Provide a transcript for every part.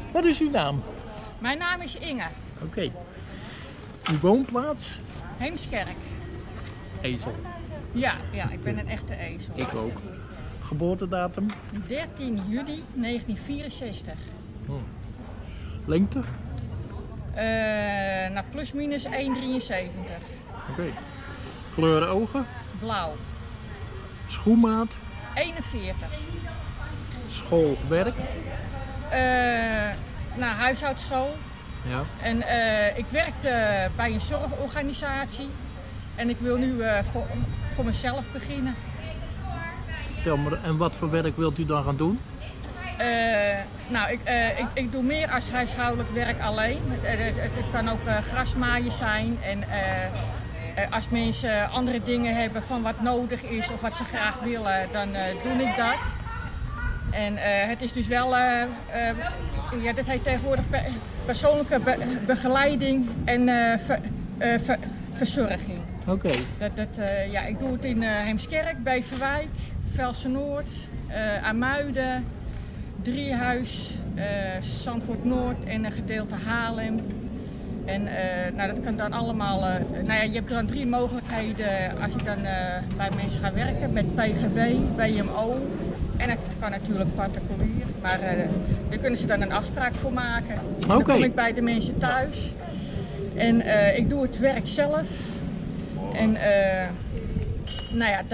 Wat is uw naam? Mijn naam is Inge. Oké. Uw woonplaats? Heemskerk. Ezel. Ja, ik ben een echte ezel. Ik ook. Geboortedatum? 13 juli 1964. Lengte? Nou, plus minus 1,73. Oké. Kleur ogen? Blauw. Schoenmaat? 41. School, werk? Nou, huishoudschool. Ja. En ik werkte bij een zorgorganisatie. En ik wil nu voor mezelf beginnen. Vertel me, en wat voor werk wilt u dan gaan doen? Nou, ik doe meer als huishoudelijk werk alleen. Het kan ook grasmaaien zijn en als mensen andere dingen hebben van wat nodig is of wat ze graag willen, dan doe ik dat. En het is dus wel, ja, dat heet tegenwoordig persoonlijke begeleiding en verzorging. Oké. Ja, ik doe het in Heemskerk, Beverwijk, Velsen-Noord, Amuiden, Driehuis, Zandvoort Noord en een gedeelte Haarlem. En nou, dat kan dan allemaal, nou ja, je hebt dan 3 mogelijkheden als je dan bij mensen gaat werken met PGB, WMO en het kan natuurlijk particulier, maar daar kunnen ze dan een afspraak voor maken. En dan kom ik bij de mensen thuis en ik doe het werk zelf en nou ja,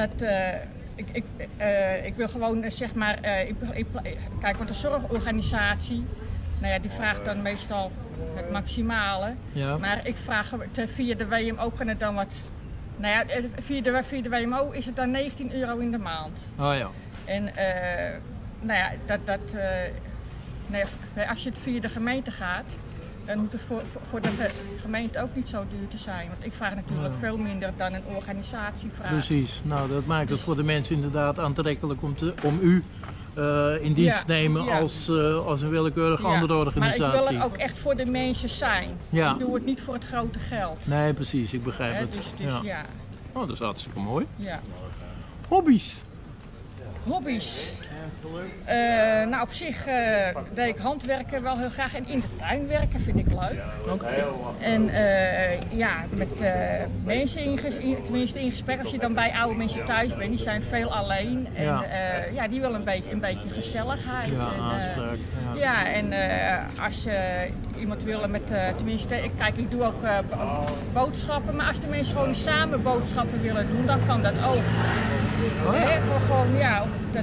ik wil gewoon zeg maar, kijk, want de zorgorganisatie, nou ja, die vraagt dan meestal het maximale, ja. Maar ik vraag via de WMO kan het dan wat, nou ja, via de WMO is het dan 19 euro in de maand. Oh ja. En nou ja, nee, als je het via de gemeente gaat, dan hoeft het voor de gemeente ook niet zo duur te zijn. Want ik vraag natuurlijk veel minder dan een organisatie vraagt. Precies, nou dat maakt het voor de mensen inderdaad aantrekkelijk om u in dienst te nemen als een willekeurige andere organisatie. Maar ik wil er ook echt voor de mensen zijn. Ja. Ik doe het niet voor het grote geld. Nee, precies, ik begrijp het. Dus ja. Oh, dat is hartstikke mooi. Ja. Hobby's? Hobby's? Nou, op zich deed ik handwerken wel heel graag en in de tuin werken vind ik leuk. Okay. En ja, met mensen tenminste in gesprek, als je dan bij oude mensen thuis bent, die zijn veel alleen en ja, die willen een beetje gezelligheid. Ja, en als iemand wil met, tenminste, ik doe ook boodschappen, maar als de mensen gewoon samen boodschappen willen doen, dan kan dat ook. Gewoon, ja,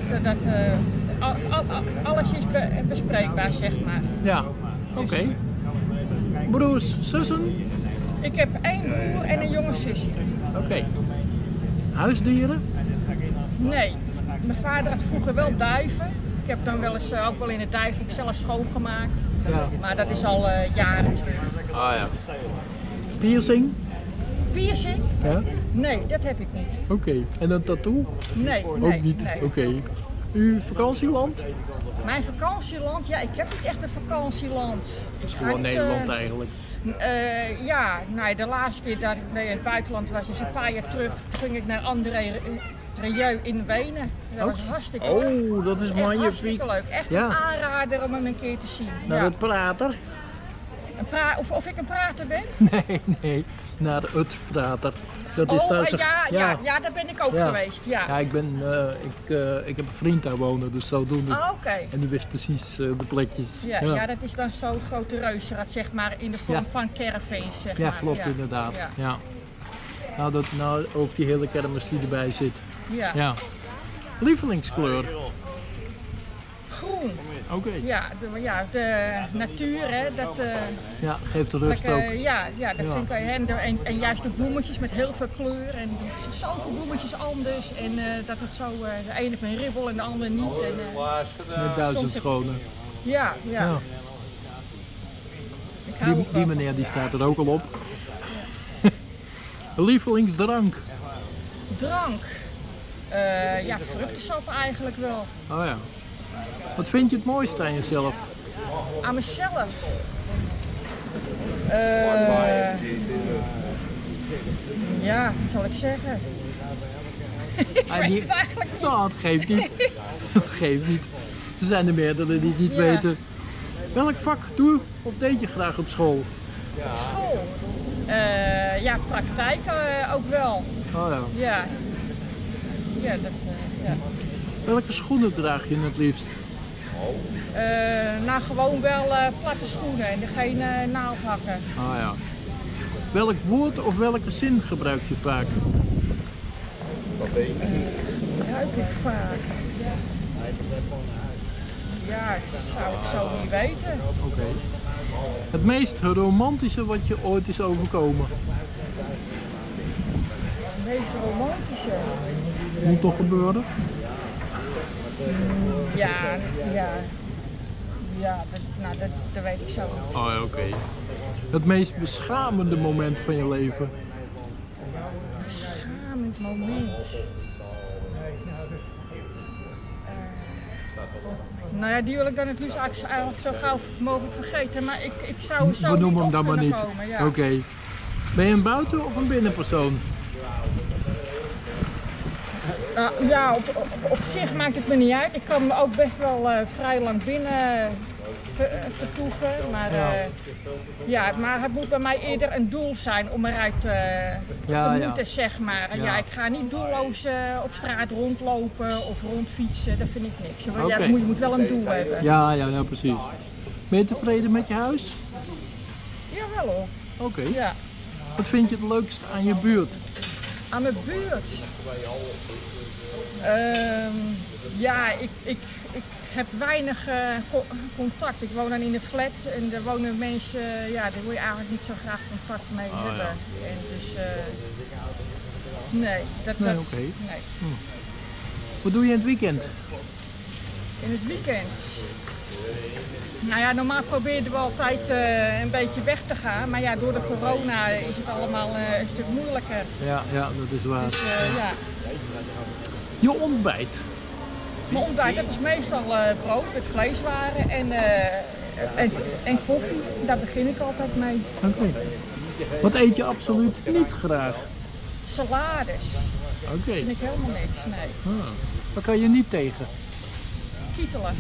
alles is bespreekbaar, zeg maar. Ja, oké. Broers, zussen? Ik heb 1 broer en een jonge zusje. Oké. Huisdieren? Nee. Mijn vader had vroeger wel duiven. Ik heb dan wel eens ook wel in het duif zelf schoongemaakt. Ja. Maar dat is al jaren terug. Ah ja. Piercing? Piercing? Ja? Nee, dat heb ik niet. Oké. En een tattoo? Nee. Ook niet? Nee. Oké. Uw vakantieland? Mijn vakantieland? Ja, ik heb niet echt een vakantieland. Het is gewoon Nederland eigenlijk. Ja, nou, de laatste keer dat ik in het buitenland was, is een paar jaar terug, ging ik naar André Rieu in Wenen. Dat was hartstikke leuk. Oh, dat is magnifiek. Hartstikke leuk. Echt een aanrader om hem een keer te zien. Naar het prater? Of ik een prater ben? Nee, naar het prater. Dat is daar ja, daar ben ik ook geweest. Ja, ja ik heb een vriend daar wonen, dus zodoende. Oké. En die wist precies de plekjes. Ja, dat is dan zo'n grote reuzenrad, zeg maar, in de vorm van caravans, zeg maar. Ja, klopt inderdaad. Ja. Nou, ook die hele kermis die erbij zit. Ja. Lievelingskleur? Groen. Oké. Ja, de natuur, hè, dat... ja, geeft de rust ook. Ja, dat vind ik wel. En juist de bloemetjes met heel veel kleur. En zoveel bloemetjes anders. En dat het zo, de ene heeft een ribbel en de andere niet. En, met 1000 schonen. Ja. Die meneer die staat er ook al op. Lievelingsdrank? Drank? Ja, vruchtensap eigenlijk wel. Oh ja. Wat vind je het mooiste aan jezelf? Aan mezelf? Ja, wat zal ik zeggen? Ik weet het eigenlijk niet. Nou, het geeft niet. Het geeft niet. Er zijn er meerdere die het niet weten. Welk vak doe of deed je graag op school? Op school? Ja, praktijk ook wel. Oh ja. Ja. Ja, ja. Welke schoenen draag je het liefst? Nou, gewoon wel platte schoenen en geen naaldhakken. Ah ja. Welk woord of welke zin gebruik je vaak? Gebruik ik vaak? Ja, ik zou het zo niet weten. Oké. Het meest romantische wat je ooit is overkomen? Het meest romantische? Moet toch gebeuren? Ja, dat weet ik zo niet. Oh ja, oké. Het meest beschamende moment van je leven? Beschamend moment? Nou ja, die wil ik dan het liefst eigenlijk zo gauw mogelijk vergeten, maar ik zou zo We noemen hem niet dan op maar niet. komen, ja. Oké. Ben je een buiten- of een binnenpersoon? Ja, op zich maakt het me niet uit. Ik kan me ook best wel vrij lang binnen vertoeven, maar, maar het moet bij mij eerder een doel zijn om eruit te moeten, zeg maar. Ja, ik ga niet doelloos op straat rondlopen of rondfietsen, dat vind ik niks. Okay. Ja, je moet wel een doel hebben. Ja, precies. Ben je tevreden met je huis? Jawel hoor. Oké. Ja. Wat vind je het leukst aan je buurt? Aan mijn buurt? Ja, ik heb weinig contact. Ik woon dan in een flat en er wonen mensen, ja, daar wil je eigenlijk niet zo graag contact mee hebben. Ja. En dus, nee, Oké. Nee. Wat doe je in het weekend? In het weekend? Nou ja, normaal probeerden we altijd een beetje weg te gaan, maar ja, door de corona is het allemaal een stuk moeilijker. Ja, dat is waar. Dus, ja. Je ontbijt? Mijn ontbijt, dat is meestal brood met vleeswaren en koffie. Daar begin ik altijd mee. Oké. Wat eet je absoluut niet graag? Salades. Oké. Vind ik helemaal niks, nee. Daar kan je niet tegen? Kietelen.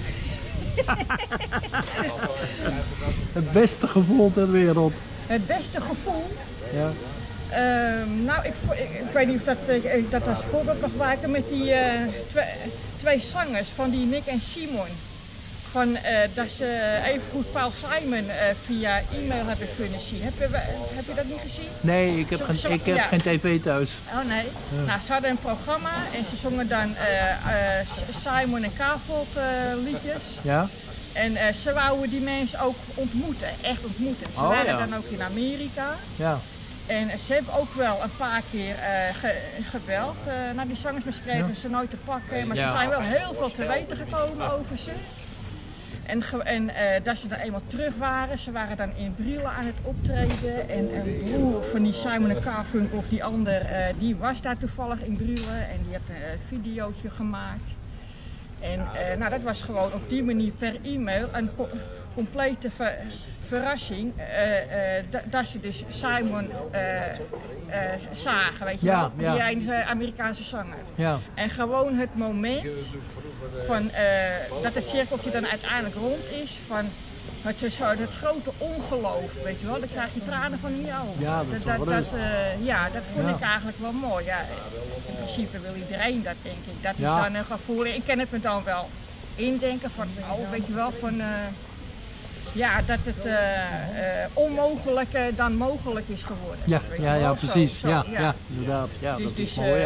Het beste gevoel ter wereld? Het beste gevoel? Ja. Nou, ik weet niet of dat als voorbeeld mag gebruiken met die twee zangers van die Nick en Simon. Dat ze even goed Paul Simon via e-mail hebben kunnen zien. Heb je dat niet gezien? Nee, ik heb geen tv thuis. Oh nee. Ja. Nou, ze hadden een programma en ze zongen dan Simon en Kavold liedjes. Ja? En ze wouden die mensen ook ontmoeten, echt ontmoeten. Ze waren dan ook in Amerika. Ja. En ze hebben ook wel een paar keer gebeld naar die zangers, maar ze kregen ze nooit te pakken. Maar ze zijn wel heel veel te weten gekomen over ze. En dat ze dan eenmaal terug waren, ze waren dan in Brielle aan het optreden. En een broer van die Simon en Garfunkel of die ander, die was daar toevallig in Brielle en die had een videootje gemaakt. En nou, dat was gewoon op die manier per e-mail een complete verrassing dat ze dus Simon zagen, weet je wel, die Amerikaanse zanger. Ja. En gewoon het moment van, dat het cirkeltje dan uiteindelijk rond is, van het grote ongeloof, weet je wel, dan krijg je tranen van in je ogen. Ja, dat vond ik eigenlijk wel mooi. Ja, in principe wil iedereen dat, denk ik. Dat is dan een gevoel. Ik kan het me dan wel indenken van, weet je wel, van dat het onmogelijke dan mogelijk is geworden. Ja, precies. Zo, ja, inderdaad. Ja, dus, dat is mooi.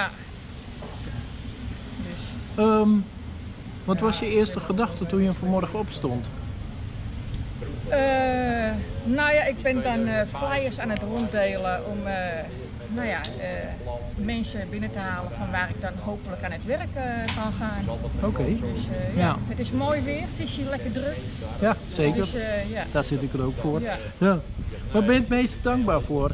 Dus. Wat was je eerste gedachte toen je vanmorgen opstond? Nou ja, ik ben dan flyers aan het ronddelen om mensen binnen te halen van waar ik dan hopelijk aan het werk kan gaan. Oké. Dus het is mooi weer, het is hier lekker druk. Ja, zeker. Dus, daar zit ik er ook voor. Ja. Waar ben je het meest dankbaar voor?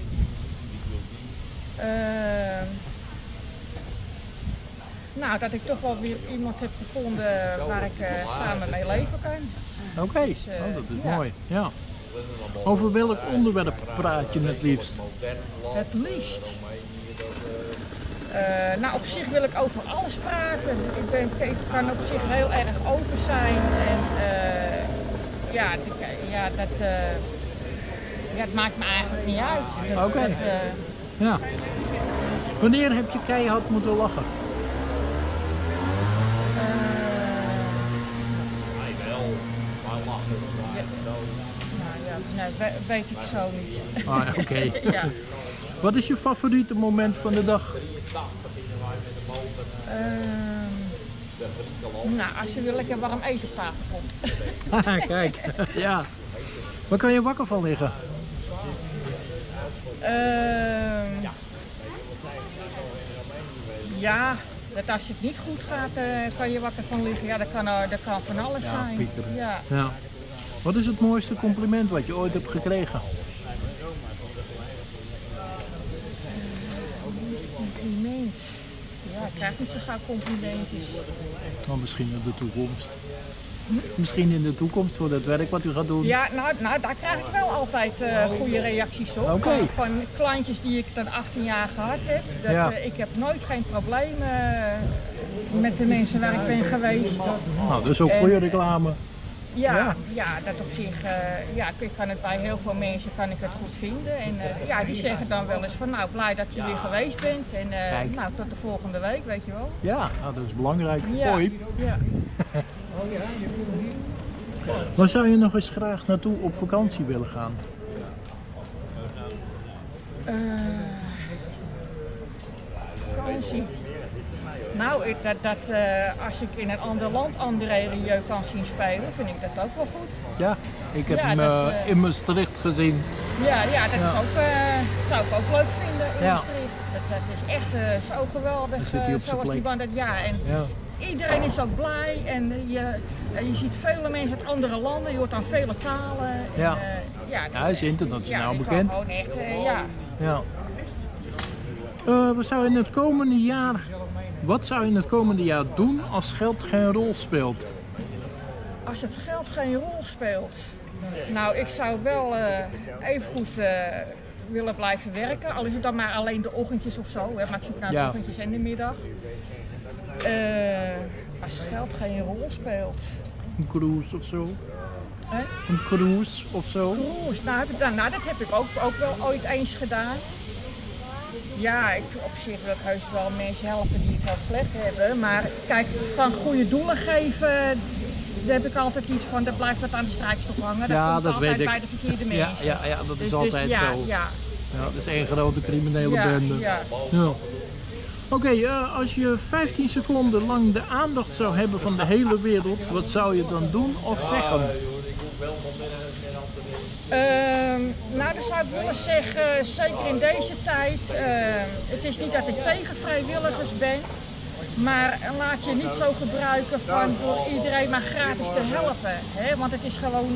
Nou, dat ik toch wel weer iemand heb gevonden waar ik samen mee leven kan. Oké, dus, dat is mooi. Ja. Over welk onderwerp praat je het liefst? Het liefst? Nou, op zich wil ik over alles praten. Ik kan op zich heel erg open zijn en het maakt me eigenlijk niet uit. Oké. Ja. Wanneer heb je keihard moeten lachen? Nee, weet ik zo niet. Ah, oké. Ja. Wat is je favoriete moment van de dag? Nou, als je weer lekker warm eten op tafel komt. Kijk, ja. Waar kan je wakker van liggen? Ja, dat als het niet goed gaat, kan je wakker van liggen. Ja, dat kan van alles zijn. Piekeren. Ja. Ja. Wat is het mooiste compliment wat je ooit hebt gekregen? Compliment. Ja, ik krijg niet zo gauw complimentjes. Nou, misschien in de toekomst. Misschien in de toekomst voor het werk wat u gaat doen. Ja, nou daar krijg ik wel altijd goede reacties op. Okay. Van klantjes die ik dan 18 jaar gehad heb. Ik heb nooit geen problemen met de mensen waar ik ben geweest. Nou, dat is ook goede reclame. Ja, dat op zich, ik kan het bij heel veel mensen kan ik het goed vinden. En die zeggen dan wel eens van nou, blij dat je weer geweest bent. En nou, tot de volgende week, weet je wel. Ja, nou, dat is belangrijk. Ja. Hoi. Ja. Waar zou je nog eens graag naartoe op vakantie willen gaan? Vakantie. Nou, als ik in een ander land André Rieu kan zien spelen, vind ik dat ook wel goed. Ja, ik heb hem in Maastricht gezien. Ja, dat is ook, zou ik ook leuk vinden in Maastricht. Dat is echt zo geweldig, zoals die band. Iedereen is ook blij en je ziet vele mensen uit andere landen, je hoort dan vele talen. En, hij is internationaal bekend. Ja, gewoon echt, Ja. Wat zou je in het komende jaar doen als geld geen rol speelt? Als het geld geen rol speelt? Nou, ik zou wel even goed willen blijven werken. Al is het dan maar alleen de ochtendjes of zo. Hè, maar ik zoek naar de ochtendjes en de middag. Als geld geen rol speelt. Een cruise of zo? Hè? Een cruise of zo? Cruise, nou dat heb ik ook wel ooit eens gedaan. Ja, op zich wil ik heus wel mensen helpen die het wel slecht hebben. Maar kijk, van goede doelen geven, daar heb ik altijd iets van, dat blijft wat aan de strijkstok hangen. Dat komt altijd bij de verkeerde mensen. Ja, dat is altijd zo. Ja, dat is één grote criminele bende. Ja. Oké, als je 15 seconden lang de aandacht zou hebben van de hele wereld, wat zou je dan doen of zeggen? Nou, dan zou ik willen zeggen, zeker in deze tijd, het is niet dat ik tegen vrijwilligers ben, maar laat je niet zo gebruiken van door iedereen maar gratis te helpen. Hè? Want het is gewoon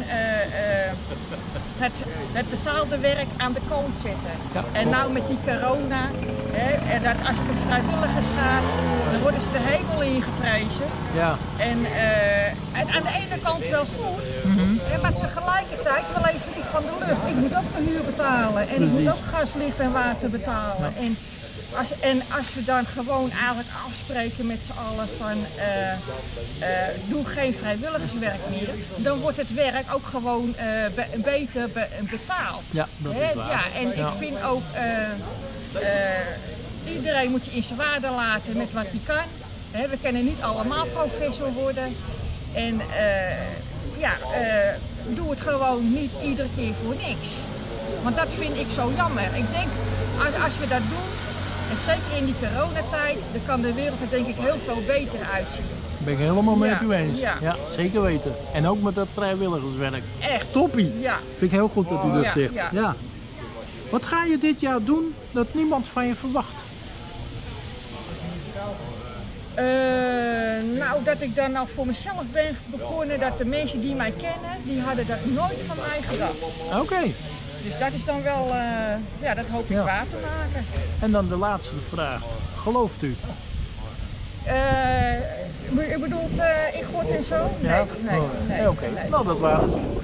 het betaalde werk aan de kant zetten. Ja. En nou met die corona, en dat als het om vrijwilligers gaat, dan worden ze de hemel ingeprezen. Ja. En aan de ene kant wel goed, maar tegelijkertijd wel even niet van de lucht. Ik moet ook mijn huur betalen en ik moet ook gas, licht en water betalen. Ja. Als we dan gewoon eigenlijk afspreken met z'n allen van doe geen vrijwilligerswerk meer, dan wordt het werk ook gewoon beter betaald. Ja, dat is waar. Ja, en ik vind ook iedereen moet je in zijn waarde laten met wat hij kan. We kunnen niet allemaal professor worden. En doe het gewoon niet iedere keer voor niks. Want dat vind ik zo jammer. Ik denk, als we dat doen, en zeker in die coronatijd, dan kan de wereld er denk ik heel veel beter uitzien. Ben ik helemaal met u eens. Ja, zeker weten. En ook met dat vrijwilligerswerk. Echt. Toppie. Ja. Vind ik heel goed dat u dat zegt. Ja. Wat ga je dit jaar doen dat niemand van je verwacht? Nou, dat ik dan nou voor mezelf ben begonnen, dat de mensen die mij kennen, die hadden dat nooit van mij gedacht. Oké. Dus dat is dan wel, dat hoop ik waar te maken. En dan de laatste vraag. Gelooft u? U bedoelt in God en zo? Nee. Nee. Oké. Nou, dat waren ze.